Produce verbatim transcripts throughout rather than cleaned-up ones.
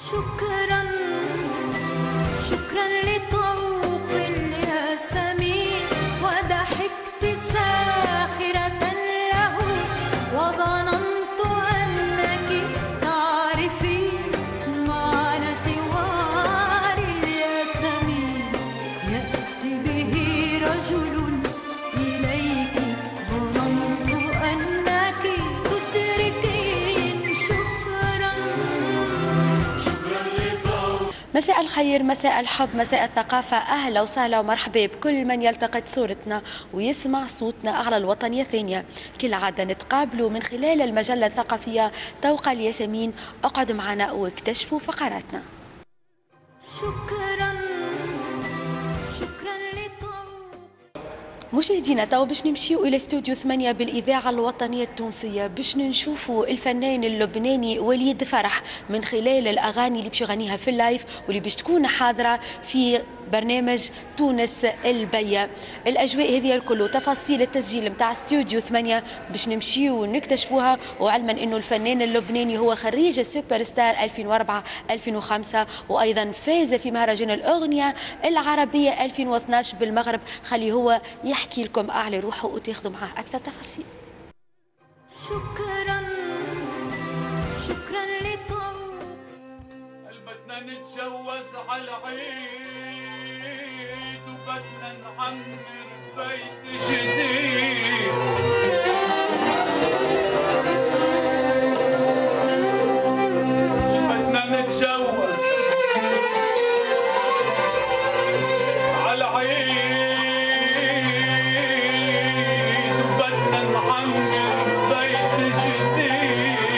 شكرا شكرا لطوق الياسمين وضحكت ساخرة له وظننت أنك تعرفين معنى سوار الياسمين يأتي به رجل إليك ظننت أنك تدركين شكرا شكرا لطوق. مساء الخير، مساء الحب، مساء الثقافة، أهلا وسهلا ومرحبا بكل من يلتقط صورتنا ويسمع صوتنا على الوطنية الثانية. كالعادة نتقابلوا من خلال المجلة الثقافية طوق الياسمين. اقعدوا معنا واكتشفوا فقراتنا. شكرا شكرا لطوق. مشاهدينا، تو باش نمشيو الى استوديو ثمانية بالاذاعه الوطنيه التونسيه باش نشوفوا الفنان اللبناني وليد فرح من خلال الاغاني اللي باش يغنيها في اللايف واللي باش تكون حاضره في برنامج تونس البيا. الاجواء هذه الكل وتفاصيل التسجيل نتاع استوديو ثمانية باش نمشيو ونكتشفوها، وعلما انه الفنان اللبناني هو خريج سوبر ستار ألفين وأربعة ألفين وخمسة وايضا فاز في مهرجان الاغنيه العربيه ألفين واثناش بالمغرب. خلي هو يحكي لكم اعلى روحه وتاخذوا معاه اكثر تفاصيل. شكرا شكرا لطوق. بدنا نتجوز على العيد وبدنا نعمر بيت جديد. بدنا نتجوز على العيد وبدنا نعمر بيت جديد.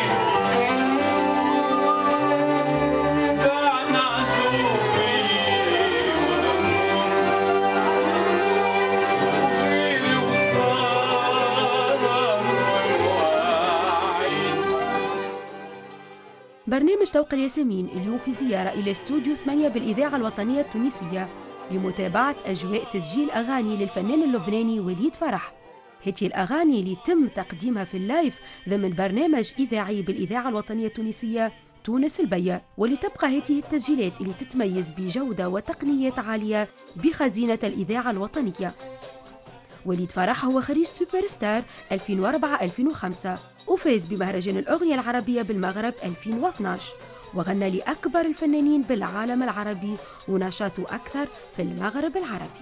برنامج طوق الياسمين اليوم في زيارة إلى استوديو ثمانية بالإذاعة الوطنية التونسية لمتابعة أجواء تسجيل أغاني للفنان اللبناني وليد فرح. هذه الأغاني اللي تم تقديمها في اللايف ضمن برنامج إذاعي بالإذاعة الوطنية التونسية تونس البيا، واللي تبقى هذه التسجيلات اللي تتميز بجودة وتقنيات عالية بخزينة الإذاعة الوطنية. وليد فرح هو خريج سوبر ستار ألفين وأربعة ألفين وخمسة وفاز بمهرجان الأغنية العربية بالمغرب ألفين واثناش وغنى لأكبر الفنانين بالعالم العربي ونشاطه أكثر في المغرب العربي.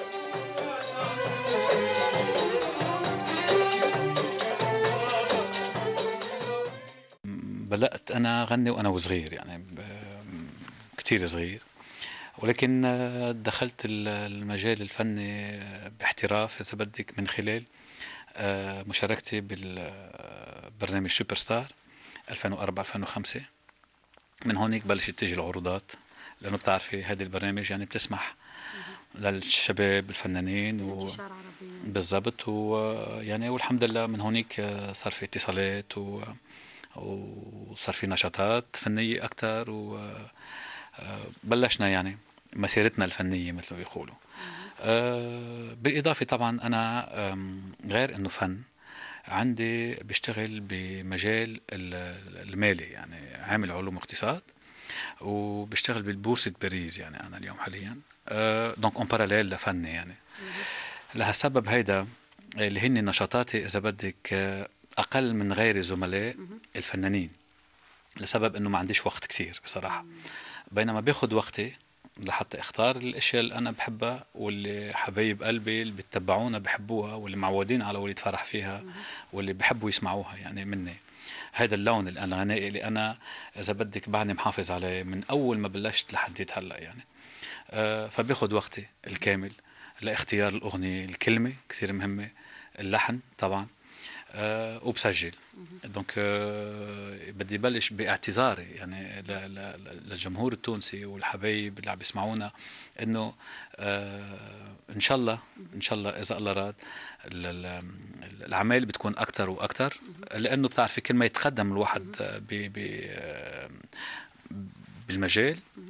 بدأت أنا أغني وأنا وصغير، يعني كتير صغير، ولكن دخلت المجال الفني باحتراف إذا بدك من خلال مشاركتي بالبرنامج سوبر ستار ألفين وأربعة ألفين وخمسة. من هونيك بلشت تيجي العروضات، لأنه بتعرفي هذا البرنامج يعني بتسمح للشباب الفنانين و... بالضبط، ويعني والحمد لله من هونيك صار في اتصالات و... وصار في نشاطات فنية أكثر، وبلشنا يعني مسيرتنا الفنية مثل ما بيقولوا. أه بالإضافة طبعا أنا غير أنه فن عندي بشتغل بمجال المالي، يعني عامل علوم اقتصاد وبشتغل بالبورصة باريس يعني أنا اليوم حاليا. أه دونك اون باراليل لفني يعني. لهالسبب هيدا اللي هن نشاطاتي إذا بدك أقل من غير زملاء الفنانين، لسبب أنه ما عنديش وقت كثير بصراحة، بينما باخد وقتي لحتى اختار الاشياء اللي انا بحبها واللي حبايب قلبي اللي بيتبعونا بحبوها واللي معودين على وليد فرح فيها واللي بحبوا يسمعوها يعني مني. هذا اللون الغنائي اللي انا اذا بدك بعدني محافظ عليه من اول ما بلشت لحديت هلا يعني. آه فباخد وقتي الكامل لاختيار الاغنيه، الكلمه كثير مهمه، اللحن طبعا، أه وبسجل. دونك أه بدي بلش باعتذاري يعني للجمهور التونسي والحبايب اللي عم بيسمعونا، انه أه ان شاء الله ان شاء الله اذا الله راد الاعمال بتكون اكثر واكثر، لانه بتعرفي كل ما يتقدم الواحد ب بالمجال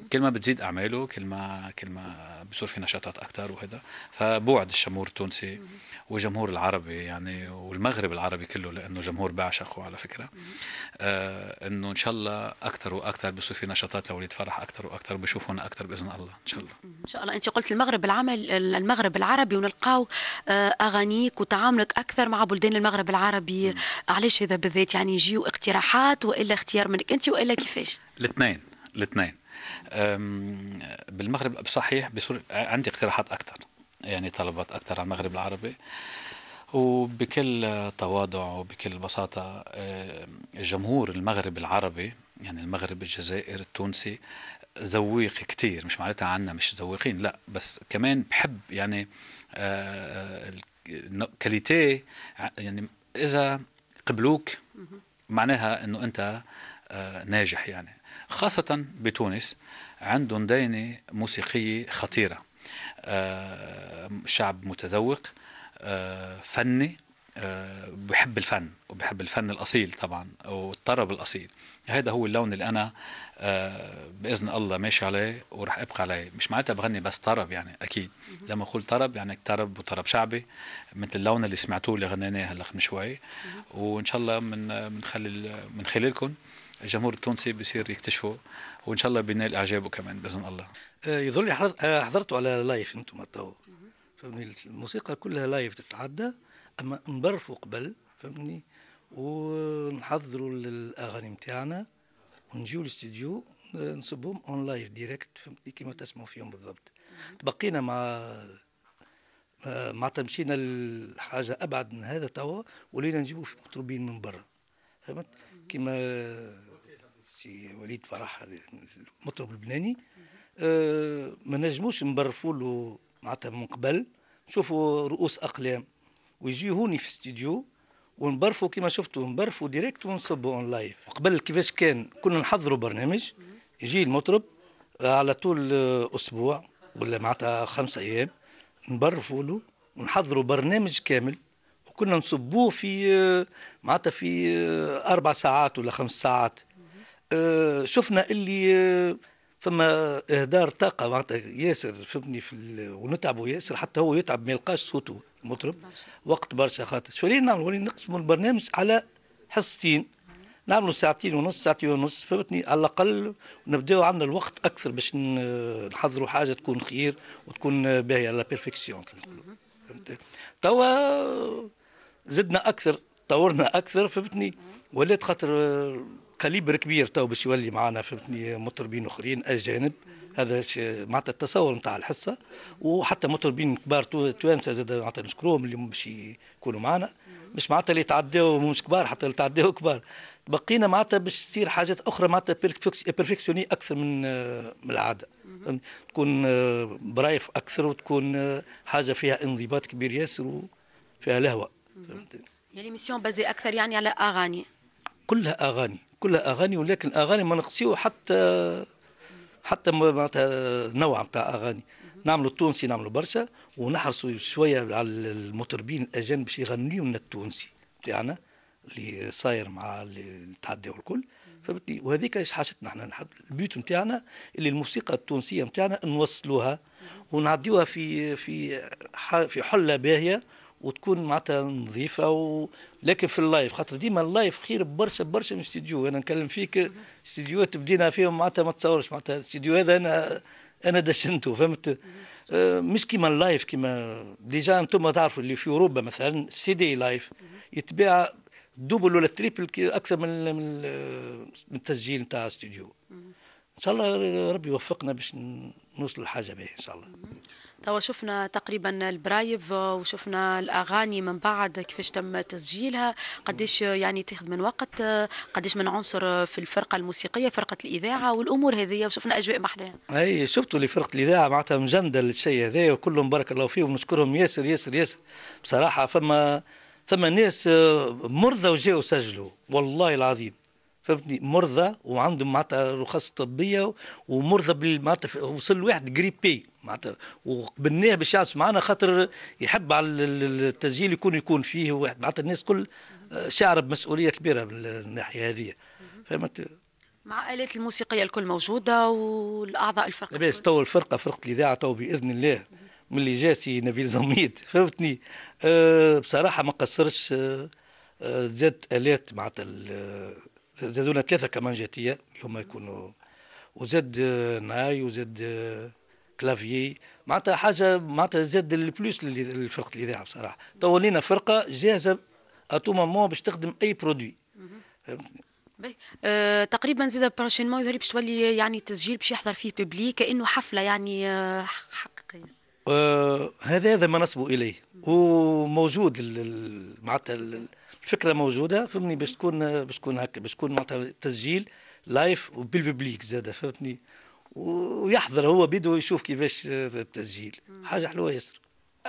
كل ما بتزيد اعماله كل ما كل ما بصير في نشاطات اكثر وهذا. فبوعد الجمهور التونسي والجمهور العربي يعني والمغرب العربي كله، لانه جمهور بعشقه على فكره، آه انه ان شاء الله اكثر واكثر بصير في نشاطات لوليد فرح اكثر واكثر وبشوفونا اكثر باذن الله ان شاء الله. ان شاء الله. انت قلت المغرب العمل المغرب العربي ونلقاو آه، اغانيك وتعاملك اكثر مع بلدان المغرب العربي، علاش هذا بالذات؟ يعني يجيو اقتراحات والا اختيار منك انت والا كيفاش؟ الاثنين الاثنين. بالمغرب بصحيح بصير عندي اقتراحات اكثر، يعني طلبات اكثر على المغرب العربي، وبكل تواضع وبكل بساطه آه، جمهور المغرب العربي يعني المغرب الجزائر التونسي ذويق كتير، مش معناتها عنا مش ذويقين لا، بس كمان بحب يعني آه كاليتي، يعني اذا قبلوك معناها انه انت آه ناجح، يعني خاصة بتونس عندهم دينة موسيقية خطيرة، آه شعب متذوق آه فني، أه بحب الفن وبحب الفن الأصيل طبعا والطرب الأصيل. هذا هو اللون اللي أنا أه بإذن الله ماشي عليه ورح أبقى عليه. مش معناتها بغني بس طرب، يعني أكيد لما أقول طرب يعني طرب وطرب شعبي مثل اللون اللي سمعتوه اللي غنيناه هلا من شوي، وإن شاء الله من من خلال من خلالكم الجمهور التونسي بيصير يكتشفه، وإن شاء الله بينال إعجابه كمان بإذن الله. أه يظل لي حضرتوا على لايف أنتم تو، فمن الموسيقى كلها لايف تتعدى، اما نبرفوا قبل فهمني ونحضروا الاغاني نتاعنا ونجيو الاستديو نصبهم اون لايف ديريكت فهمتني كيما تسمعوا فيهم بالضبط. تبقينا مع مع مشينا لحاجه ابعد من هذا توا، ولينا نجيبوا في مطربين من برا فهمت، كيما سي وليد فرح المطرب اللبناني أه ما نجموش نبرفوا له معناتها من قبل، نشوفوا رؤوس اقلام ويجي هوني في استديو ونبرفوا كما شفتوا نبرفوا ديريكت ونصبوا اون لايف. قبل كيفاش كان كنا نحضروا برنامج يجي المطرب على طول اسبوع ولا معناتها خمس ايام نبرفوا له ونحضروا برنامج كامل، وكنا نصبوه في معناتها في اربع ساعات ولا خمس ساعات. شفنا اللي فما اهدار طاقه معناتها ياسر فهمتني في ونتعبوا ياسر، حتى هو يتعب ما يلقاش صوته المطرب وقت برشا. خاطر شو لين نعملوا؟ ولين نقسموا البرنامج على حصتين، نعملوا ساعتين ونص ساعتين ونص فهمتني على الاقل، ونبداو عندنا الوقت اكثر باش نحضروا حاجه تكون خير وتكون باهيه على بيرفكسيون كما نقولوا فهمت. توا زدنا اكثر طورنا اكثر فهمتني، ولات خاطر كاليبر كبير تو باش يولي معنا فهمتني مطربين اخرين اجانب، هذا معناتها التصور نتاع الحصه، وحتى مطربين كبار توانسه زاد معناتها نشكروهم اللي باش يكونوا معنا، مش معناتها اللي تعداو مش كبار حتى اللي تعداو كبار، بقينا معناتها باش تصير حاجات اخرى معناتها بيرفكسيوني اكثر من من العاده، تكون برايف اكثر وتكون حاجه فيها انضباط كبير ياسر وفيها لهوه. يعني ميسيون بازي اكثر يعني على اغاني، كلها اغاني كلها اغاني، ولكن اغاني ما نقصيو حتى حتى معناتها نوع نتاع اغاني، نعملوا التونسي نعملوا برشا، ونحرصوا شويه على المطربين الاجانب باش يغنيوا لنا التونسي تاعنا اللي صاير مع اللي تعداو الكل فهمتني. وهذيك ايش حاجتنا احنا البيوت نتاعنا اللي الموسيقى التونسيه نتاعنا نوصلوها ونعديوها في في في حله باهيه وتكون معناتها نظيفه و... لكن في اللايف خاطر ديما اللايف خير برشا برشا من استديو. انا نكلم فيك استديوهات بدينا فيهم معناتها ما تصورش، معناتها الاستديو هذا انا انا دشنته فهمت، آه مش كيما اللايف كيما ديجا انتم تعرفوا اللي في اوروبا مثلا السي دي لايف يتباع دوبل ولا تريبل اكثر من من التسجيل نتاع استوديو. ان شاء الله ربي يوفقنا باش نوصل لحاجه باهيه ان شاء الله. توا شفنا تقريبا البرايف وشفنا الاغاني من بعد كيفاش تم تسجيلها، قديش يعني تاخذ من وقت، قديش من عنصر في الفرقه الموسيقيه فرقه الاذاعه والامور هذه، وشفنا اجواء محلاها. اي شفتوا اللي فرقه الاذاعه معناتها مجنده للشيء هذا وكلهم بارك الله فيهم ونشكرهم ياسر ياسر ياسر بصراحه. فما ثم ناس مرضى وجاوا سجلوا والله العظيم فهمتني، مرضى وعندهم معناتها رخص طبيه ومرضى معناتها وصل واحد جريبي معناتها وقبلناه باش يعزف معنا خاطر يحب على التسجيل يكون يكون فيه واحد معناتها الناس كل شعر بمسؤوليه كبيره من الناحيه هذه فهمت. مع آلات الموسيقية الكل موجودة والأعضاء الفرقة لاباس الكل. تو الفرقه فرقه الاذاعه تو باذن الله من اللي جا سي نبيل زميد فهمتني. أه بصراحه ما قصرش. أه آه، زاد الات معناتها ال- زادونا ثلاثه كمانجاتيه اللي هما يكونوا، وزاد آه، ناي، وزاد آه، كلافيي، معناتها حاجه معناتها زاد البلوس لل- لفرقه الاذاعه بصراحه. تو ولينا فرقه جاهزه اتو مومون باش تخدم اي برودوي. فهمتني. باهي. أه تقريبا زاد بروشينمون يظهر لي باش تولي يعني تسجيل باش يحضر فيه ببليك كأنه حفلة يعني آه، حقيقية. آه هذا هذا ما نصبوا اليه، وموجود ال- ال- معناتها ال- الفكره موجوده فهمني، باش تكون باش تكون هكا، باش تكون معناتها تسجيل لايف وبالببليك زاده فهمتني، ويحضر هو بيدو يشوف كيفاش آه، التسجيل حاجه حلوه ياسر.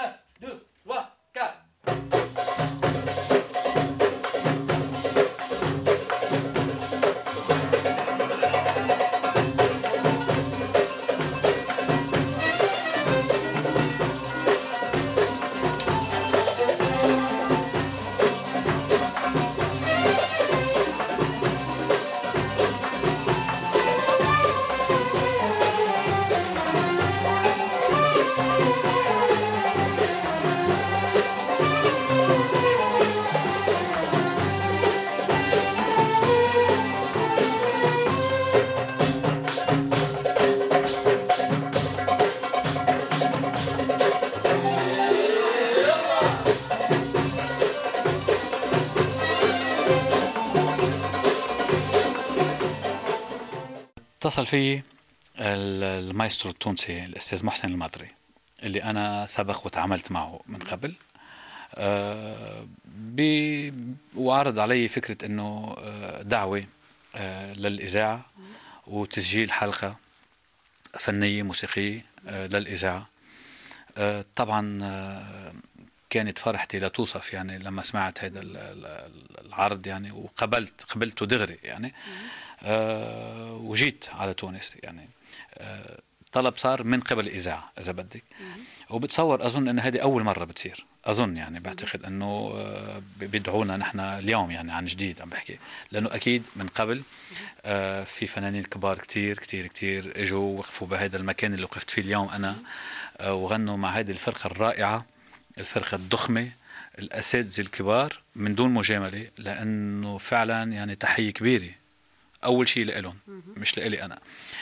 اتصل في ال- المايسترو التونسي الأستاذ محسن الماطري اللي أنا سبق وتعاملت معه من قبل. آه، بي- وعرض علي فكرة أنه آه، دعوة آه، للإذاعة وتسجيل حلقة فنية موسيقية آه، للإذاعة. آه، طبعا آه، كانت فرحتي لا توصف يعني لما سمعت هذا ال- ال- العرض يعني، وقبلت قبلته دغري يعني. آه، وجيت على تونس يعني. آه، طلب صار من قبل الإذاعة إذا بدك، وبتصور أظن أن هذه أول مرة بتصير، أظن يعني بعتقد أنه آه، بيدعونا نحن اليوم يعني عن جديد عم بحكي، لأنه أكيد من قبل آه، في فنانين كبار كتير كتير كتير إجوا وقفوا بهذا المكان اللي وقفت فيه اليوم أنا، آه، وغنوا مع هذه الفرقة الرائعة، الفرقة الضخمة، الأساتذة الكبار من دون مجاملة، لأنه فعلا يعني تحية كبيرة أول شيء لإلهم مش لإلي أنا.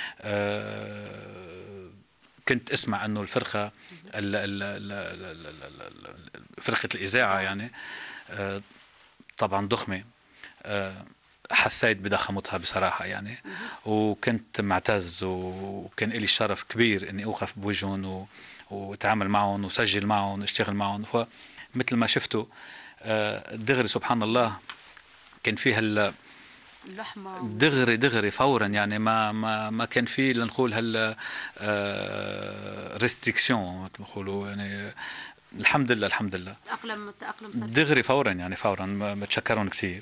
آه، كنت اسمع انه الفرقه ال ال ال ال ال ال فرقه الاذاعه يعني آه، طبعا ضخمه. آه، حسيت بضخامتها بصراحه يعني، وكنت معتز وكان لي الشرف كبير اني اوقف بوجههم و- واتعامل معهم وسجل معهم واشتغل معهم. فمثل ما شفتوا آه، دغري سبحان الله كان فيها ال- اللحمة دغري دغري فورا يعني، ما ما ما كان في لنقول هال ريستريكسيون مثل ما بيقولوا يعني. الحمد لله الحمد لله تأقلم تأقلم صار. دغري فورا يعني فورا. بتشكرهم كثير.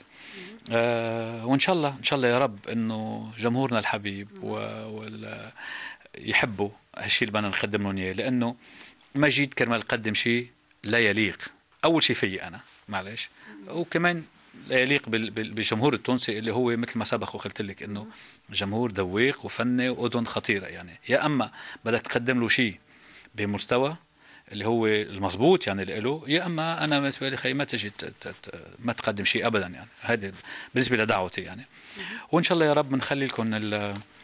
آه وان شاء الله ان شاء الله يا رب انه جمهورنا الحبيب و وال- يحبوا هالشيء اللي بدنا نقدم لهم اياه، لانه ما جيت كرمال اقدم شيء لا يليق اول شيء فيي انا معلش، وكمان لا يليق بال- بال- بالجمهور التونسي اللي هو مثل ما سبق وقلت لك انه جمهور ذويق وفني واذن خطيره يعني. يا اما بدك تقدم له شيء بمستوى اللي هو المضبوط يعني له، يا اما انا بالنسبه لي خي ما تجي ت- ت- ت- ما تقدم شيء ابدا يعني. هذه بالنسبه لدعوتي يعني. وان شاء الله يا رب بنخلي لكم ال-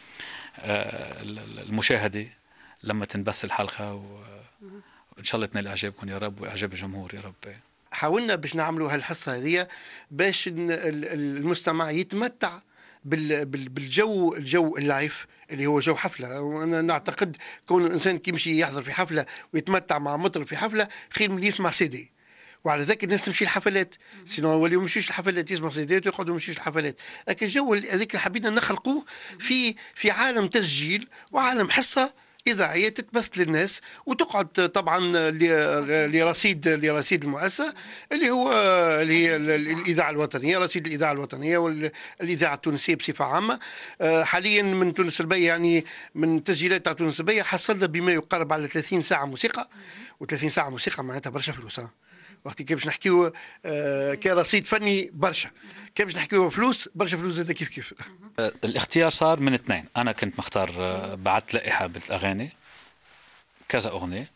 آه، ال- ال- المشاهده لما تنبث الحلقه، و- وان شاء الله تنال اعجابكم يا رب واعجاب الجمهور يا رب. حاولنا باش نعملوا هالحصة هذه باش ن- ال- ال- المستمع يتمتع بال- بال- بالجو، الجو اللايف اللي هو جو حفلة. وأنا نعتقد كون الإنسان كي يمشي يحضر في حفلة ويتمتع مع مطرب في حفلة خير من اللي يسمع سيدي. وعلى ذلك الناس تمشي الحفلات، سينو يوليو يمشيوش الحفلات، يسمعوا سيديات ويقعدوا يمشيوش الحفلات. لكن الجو هذيك اللي حبينا نخلقوه في في عالم تسجيل وعالم حصة إذاعية تتبث للناس وتقعد طبعا ل- لرصيد لرصيد المؤسسة اللي هو اللي هي ال- الإذاعة الوطنية، رصيد الإذاعة الوطنية والإذاعة التونسية بصفة عامة. آه، حاليا من تونس البية يعني من تسجيلات تاع تونس البية حصلنا بما يقارب على ثلاثين ساعة موسيقى، و30 ساعة موسيقى معناتها برشا فلوس. وقت كي باش نحكيو آه، كرصيد فني برشا، كي باش نحكيو فلوس برشا فلوس زاد كيف كيف. آه، الاختيار صار من اثنين. انا كنت مختار، آه، بعت لائحه بالاغاني كذا اغنيه،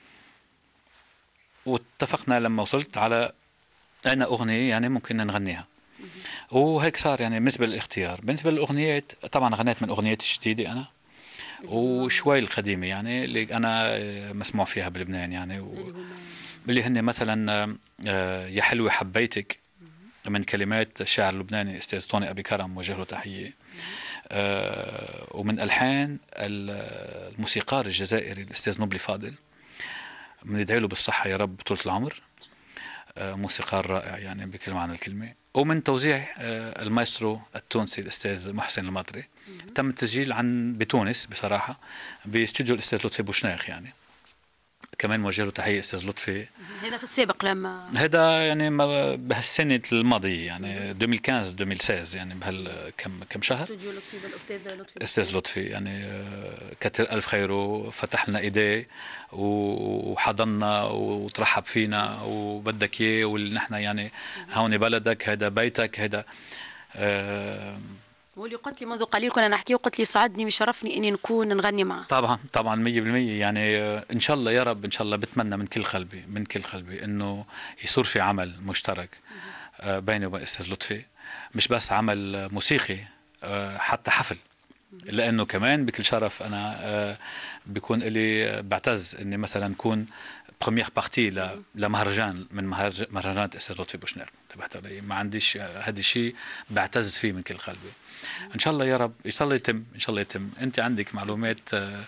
واتفقنا لما وصلت على انا اغنيه يعني ممكن نغنيها، وهيك صار. يعني بالنسبه للاختيار، بالنسبه للاغنيات طبعا غنيت من اغنياتي الجديده انا، وشوي القديمه يعني اللي انا آه، مسموع فيها بلبنان يعني و... اللي هن مثلا آه، يا حلوه حبيتك من كلمات الشاعر اللبناني استاذ طوني ابي كرم، وجه له تحيه. آه، ومن الحان الموسيقار الجزائري الاستاذ نبلي فاضل، بندعي له بالصحه يا رب طول العمر. آه، موسيقار رائع يعني بكل معنى الكلمه. ومن توزيع آه، المايسترو التونسي الاستاذ محسن المطري. تم التسجيل عن بتونس بصراحه باستوديو الاستاذ لطفي بوشناخ يعني. كمان موجه له تحيه استاذ لطفي. هذا في السابق لما هذا يعني ما- بهالسنه الماضيه يعني ألفين وخمسطاش ألفين وستة عشر يعني بهال كم كم شهر. استوديو لطفي بالاستاذ لطفي استاذ لطفي يعني آه، كتر الف خيره، فتح لنا ايديه وحضننا وترحب فينا وبدك اياه، ونحن يعني هون بلدك، هذا بيتك، هذا آه، واللي قلت لي منذ قليل كنا نحكي، وقلت لي سعدني وشرفني اني نكون نغني معه. طبعا طبعا مية بالمية يعني. آه، ان شاء الله يا رب، ان شاء الله بتمنى من كل قلبي من كل قلبي انه يصير في عمل مشترك آه، بيني وبين استاذ لطفي، مش بس عمل موسيقي، آه، حتى حفل. لانه كمان بكل شرف انا آه، بيكون لي بعتز اني مثلا اكون بروميير بارتي لمهرجان من مهرج- مهرجانات استاذ لطفي بوشناق. انتبهت علي؟ ما عنديش آه، هذا الشيء بعتز فيه من كل قلبي. ان شاء الله يا رب، ان شاء الله يتم، ان شاء الله يتم. انت عندك معلومات آه،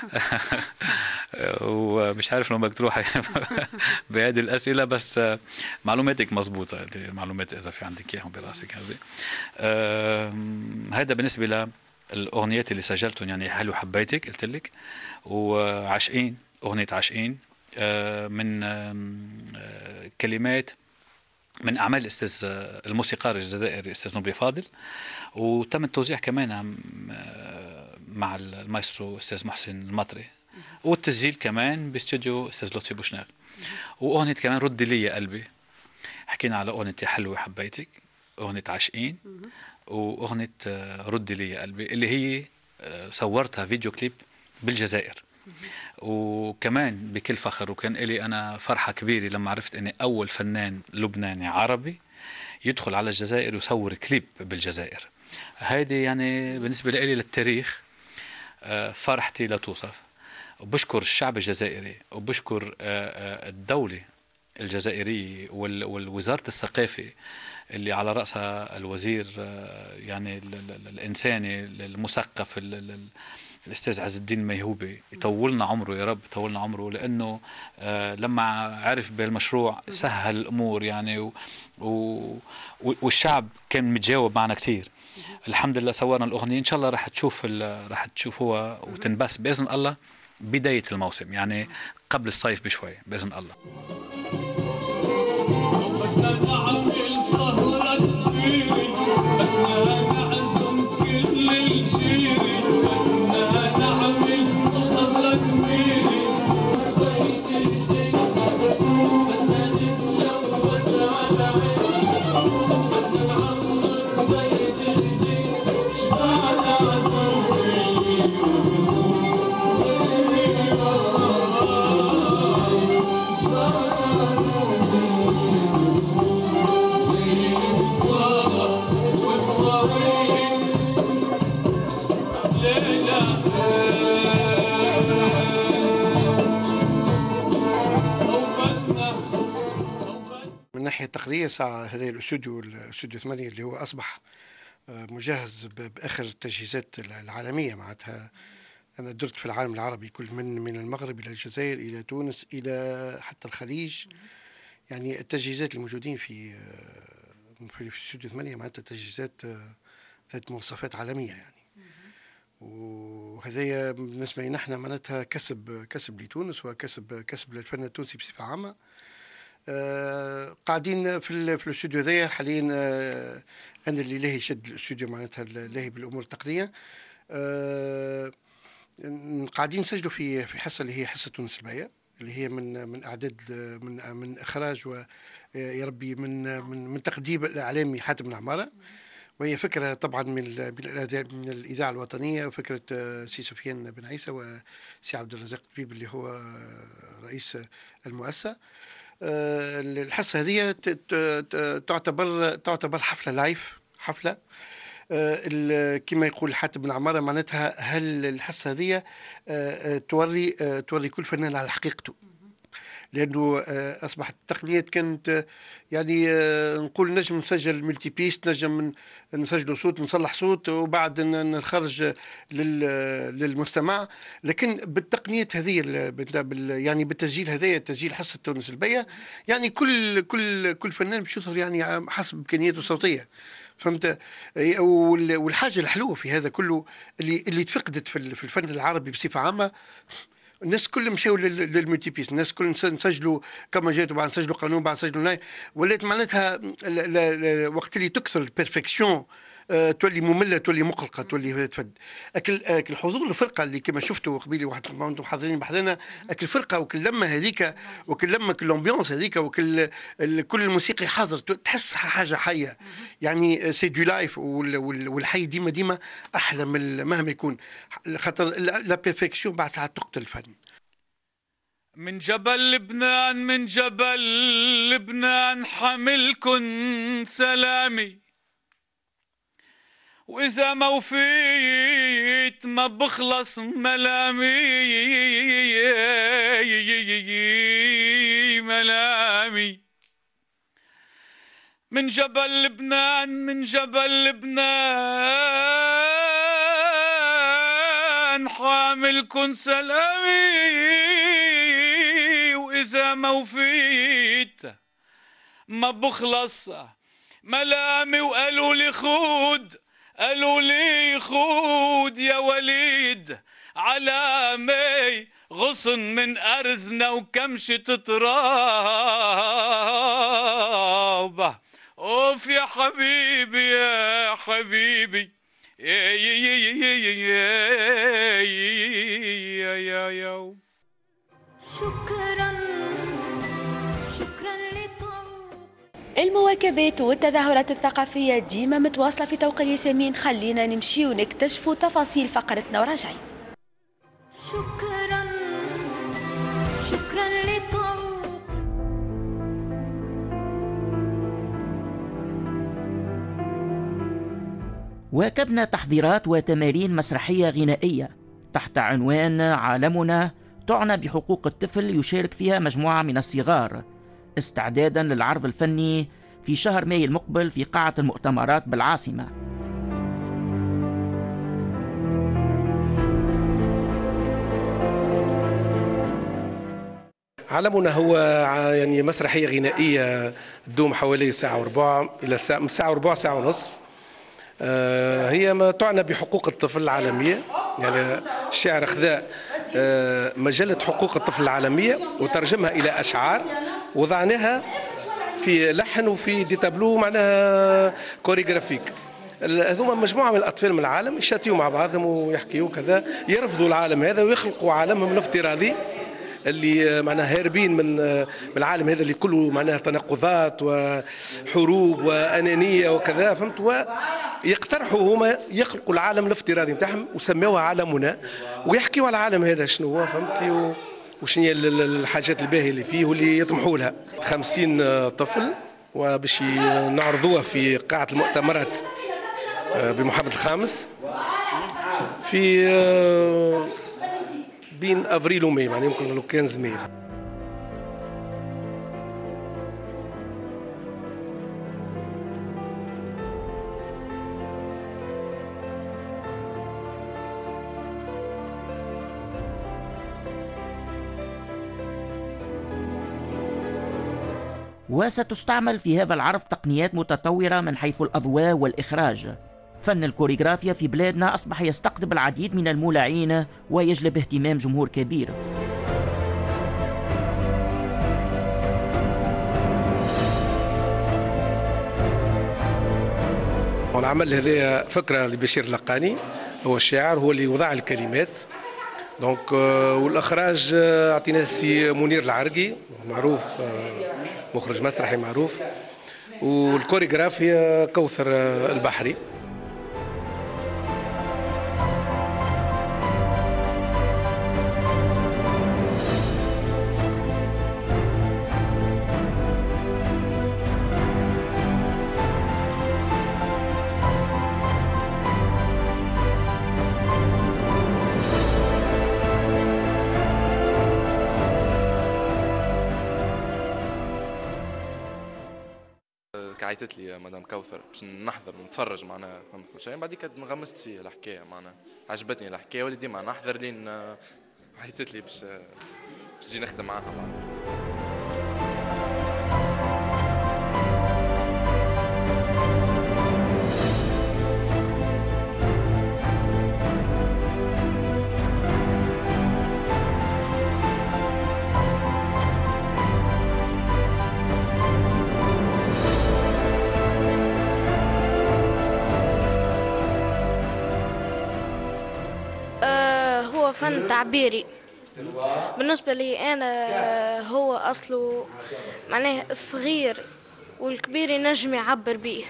ومش عارف لو بدك تروحي بهذه الاسئله، بس آه، معلوماتك مضبوطه، المعلومات اذا في عندك اياهم براسك هذه. آم، هذا بالنسبه ل الاغنيات اللي سجلتهم يعني. حلو حبيتك قلت لك، وعاشقين، اغنيه عاشقين آه، من آم، آه، كلمات من اعمال الاستاذ آه، الموسيقار الجزائري الاستاذ نبري فاضل، وتم التوزيع كمان آم، آه، مع المايسترو استاذ محسن المطري، والتسجيل كمان باستوديو استاذ لطفي بوشناق. واغنيه كمان ردي لي يا قلبي، حكينا على اغنيه يا حلوه حبيتك، اغنيه عاشقين، واغنيه آه، ردي لي يا قلبي اللي هي آه، صورتها فيديو كليب بالجزائر. وكمان بكل فخر، وكان لي انا فرحه كبيره لما عرفت اني اول فنان لبناني عربي يدخل على الجزائر ويصور كليب بالجزائر. هيدي يعني بالنسبه لي للتاريخ آه، فرحتي لا توصف. وبشكر الشعب الجزائري، وبشكر آه، آه، الدوله الجزائرية وال- والوزارة الثقافة اللي على رأسها الوزير آه، يعني ال- ال- الإنساني المثقف ال- ال- الأستاذ عز الدين الميهوبي، يطولنا عمره يا رب، يطولنا عمره. لأنه آه، لما عرف بالمشروع سهل الأمور يعني، و و والشعب كان متجاوب معنا كتير. الحمد لله صورنا الأغنية، إن شاء الله راح تشوف ال- راح تشوفوها وتنبس بإذن الله بداية الموسم يعني قبل الصيف بشوي بإذن الله. من ناحية التقنية ساعة هذا الاستوديو الاستوديو ثمانية اللي هو أصبح آه، مجهز ب- بآخر التجهيزات العالمية. معناتها أنا درت في العالم العربي كل من من المغرب إلى الجزائر إلى تونس إلى حتى الخليج. يعني التجهيزات الموجودين في آه، في في استوديو ثمانية معناتها تجهيزات آه، ذات مواصفات عالمية يعني. وهذايا بالنسبة لنا احنا معناتها كسب كسب لتونس وكسب كسب للفن التونسي بصفة عامة. آه، قاعدين في ال- في الاستوديو ذايا حاليا. آه، انا اللي لاهي شد الاستوديو معناتها لاهي بالامور التقنيه. آه، قاعدين نسجلوا في في حصه اللي هي حصه تونس البايه اللي هي من من اعداد من من اخراج ويا ربي من من من تقديم الاعلامي حاتم بن عماره. وهي فكره طبعا من من الاذاعه الوطنيه، وفكره سي سفيان بن عيسى وسي عبد الرزاق طبيب اللي هو رئيس المؤسسه. الحصه هذه تعتبر تعتبر حفله لايف، حفله كما يقول حاتم بن عماره، معناتها هل الحصه هذه توري توري كل فنان على حقيقته، لانه اصبحت التقنيات كانت يعني نقول نجم نسجل ملتي بيست، نجم نسجل صوت، نصلح صوت وبعد نخرج للمستمع. لكن بالتقنيات هذه يعني بالتسجيل هذايا، تسجيل حصه تونس البية، يعني كل كل كل فنان باش يظهر يعني حسب امكانياته الصوتيه، فهمت. والحاجه الحلوه في هذا كله اللي اللي تفقدت في الفن العربي بصفه عامه، الناس كلهم مشاو للملتي بيس، الناس كلهم نسجلوا كما جات، وبعد نسجلوا قانون، بعد نسجلوا ناي، ولات معناتها وقت اللي تكثر البيرفكسيون أه تولي ممله، تولي مقلقه، تولي تفد. اكل اكل حضور الفرقه اللي كما شفتوا قبيلي واحد انتم حاضرين بحذنا، اكل الفرقه وكل لمه هذيك وكل لمه كل الامبيونس هذيك وكل كل الموسيقي حاضر، تحس حاجه حيه، يعني سي دو لايف، والحي ديما ديما احلى من مهما يكون، خاطر لا بيرفكسيون بعد ساعات تقتل الفن. من جبل لبنان، من جبل لبنان حملكن سلامي، وإذا ما وفيت ما بخلص ملامي ملامي. من جبل لبنان، من جبل لبنان حاملكن سلامي، وإذا ما وفيت ما بخلص ملامي. وقالوا لي خود، قالوا لي خود يا وليد على مي غصن من أرزنا وكمشة تراب. أوف يا حبيبي يا حبيبي يا يا يا يا يا يا. شكرا شكرا لطوق. المواكبات والتظاهرات الثقافية ديما متواصلة في طوق الياسمين، خلينا نمشي ونكتشفوا تفاصيل فقرتنا وراجعين. شكرا شكرا لطوق. واكبنا تحضيرات وتمارين مسرحية غنائية تحت عنوان عالمنا، تعنى بحقوق الطفل، يشارك فيها مجموعة من الصغار استعدادا للعرض الفني في شهر مايو المقبل في قاعة المؤتمرات بالعاصمة. عالمنا هو يعني مسرحية غنائية تدوم حوالي ساعة وربع إلى ساعة، من ساعة وربع ساعة ونصف. هي ما تعنى بحقوق الطفل العالمية، يعني الشاعر خذا مجلة حقوق الطفل العالمية وترجمها إلى أشعار وضعناها في لحن وفي دي تابلو معناها كوريغرافيك. هذوما مجموعة من الأطفال من العالم يشاتيوا مع بعضهم ويحكيوا كذا، يرفضوا العالم هذا ويخلقوا عالمهم الافتراضي اللي معناها هاربين من العالم هذا اللي كله معناها تناقضات وحروب وأنانية وكذا، فهمت؟ ويقترحوا هما يخلقوا العالم الافتراضي نتاعهم وسموها عالمنا، ويحكيوا على العالم هذا شنو هو، فهمتي؟ وشنو هي الحاجات الباهية اللي فيه واللي يطمحوا لها. خمسين طفل وباش نعرضوها في قاعة المؤتمرات بمحمد الخامس في بين افريل وماي، يعني يمكن لو خمسة ماي. وستستعمل في هذا العرض تقنيات متطورة من حيث الأضواء والإخراج. فن الكوريغرافيا في بلادنا أصبح يستقطب العديد من المولعين ويجلب اهتمام جمهور كبير. العمل هذا فكرة لبشير اللقاني، هو الشاعر، هو اللي وضع الكلمات دونك والاخراج اعطينا السي منير العرقي معروف، مخرج مسرحي معروف، والكوريغرافيا كوثر البحري. عيطت لي مدام كوثر باش نحضر نتفرج معناها فهمت كل شيء، بعد كده انغمست فيها الحكايه معناها عجبتني الحكايه، ولي ديما نحضر لين عيطت لي باش باش نجي نخدم معاها معناها. فن تعبيري بالنسبة لي أنا، هو أصله معناه الصغير والكبير ينجم يعبر بيه،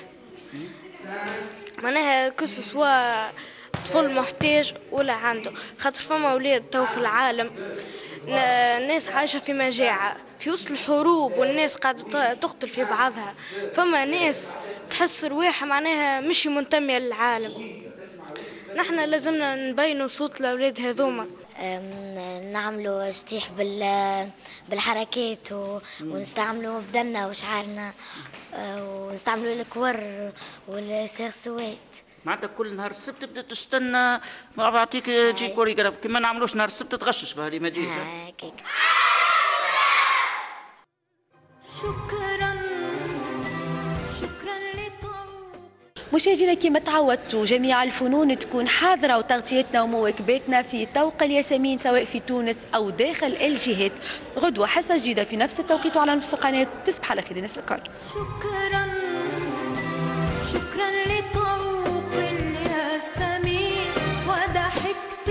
معناها كس سواء طفل محتاج ولا عنده، خاطر فما أولاد تو في العالم الناس عايشة في مجاعة في وسط الحروب والناس قاعدة تقتل في بعضها، فما ناس تحس رواحها معناها مش منتمية للعالم. نحن لازمنا نبينوا صوت الأولاد هذوما، نعملوا استيح بالحركات ونستعملوا بدنا وشعرنا ونستعملوا الكور والسيرسوات. معناتها كل نهار السبت تبدا تستنى بعطيك تجي كوريغراف كما نعملوش نهار السبت تغشش بهذه ما تجيش. شكرا شكرا لطوق. مشاهدينا كما تعودتوا جميع الفنون تكون حاضرة وتغطيتنا ومواكبتنا في طوق الياسمين سواء في تونس أو داخل الجهات. غدوة حصة جديدة في نفس التوقيت وعلى نفس القناة. تصبح على خير الناس الكل. شكرا شكرا لطوق الياسمين وضحكت